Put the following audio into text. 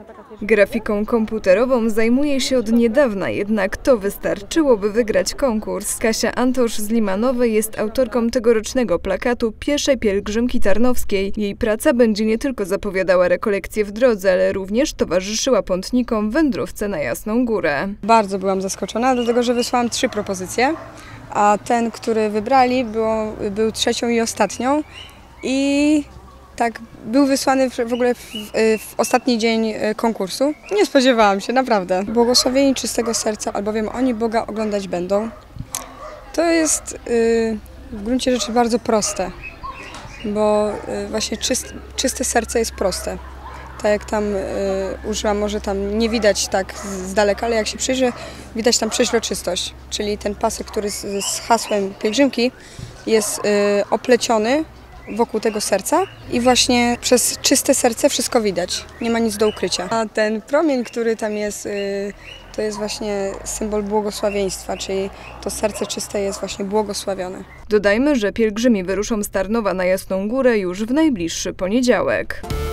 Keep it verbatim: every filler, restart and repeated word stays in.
Grafiką komputerową zajmuje się od niedawna, jednak to wystarczyło, by wygrać konkurs. Kasia Antosz z Limanowej jest autorką tegorocznego plakatu Pieszej Pielgrzymki Tarnowskiej. Jej praca będzie nie tylko zapowiadała rekolekcje w drodze, ale również towarzyszyła pątnikom w wędrówce na Jasną Górę. Bardzo byłam zaskoczona, dlatego że wysłałam trzy propozycje, a ten, który wybrali, było, był trzecią i ostatnią. I tak, był wysłany w ogóle w, w ostatni dzień konkursu. Nie spodziewałam się, naprawdę. Błogosławieni czystego serca, albowiem oni Boga oglądać będą. To jest yy, w gruncie rzeczy bardzo proste, bo yy, właśnie czyst, czyste serce jest proste. Tak jak tam yy, użyłam, może tam nie widać tak z, z daleka, ale jak się przyjrzy, widać tam przeźroczystość, czyli ten pasek, który z, z hasłem pielgrzymki jest yy, opleciony wokół tego serca i właśnie przez czyste serce wszystko widać, nie ma nic do ukrycia. A ten promień, który tam jest, to jest właśnie symbol błogosławieństwa, czyli to serce czyste jest właśnie błogosławione. Dodajmy, że pielgrzymi wyruszą z Tarnowa na Jasną Górę już w najbliższy poniedziałek.